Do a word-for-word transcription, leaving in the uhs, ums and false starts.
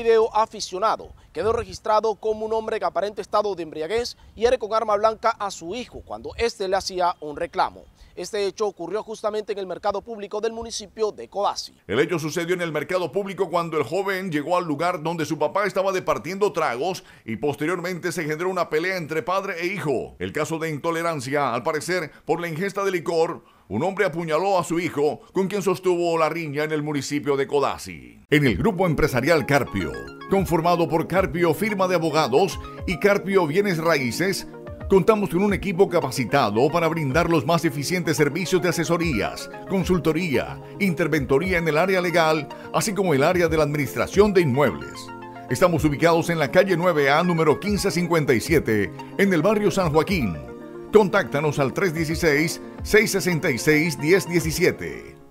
video aficionado quedó registrado como un hombre que aparente estado de embriaguez hiere con arma blanca a su hijo cuando éste le hacía un reclamo. Este hecho ocurrió justamente en el mercado público del municipio de Codazzi. El hecho sucedió en el mercado público cuando el joven llegó al lugar donde su papá estaba departiendo tragos y posteriormente se generó una pelea entre padre e hijo. El caso de intolerancia, al parecer, por la ingesta de licor, un hombre apuñaló a su hijo, con quien sostuvo la riña en el municipio de Codazzi. En el grupo empresarial Carpio, conformado por Carpio Firma de Abogados y Carpio Bienes Raíces, contamos con un equipo capacitado para brindar los más eficientes servicios de asesorías, consultoría, interventoría en el área legal, así como el área de la administración de inmuebles. Estamos ubicados en la calle nueve A, número quince cincuenta y siete, en el barrio San Joaquín. Contáctanos al tres uno seis, seis seis seis, uno cero uno siete.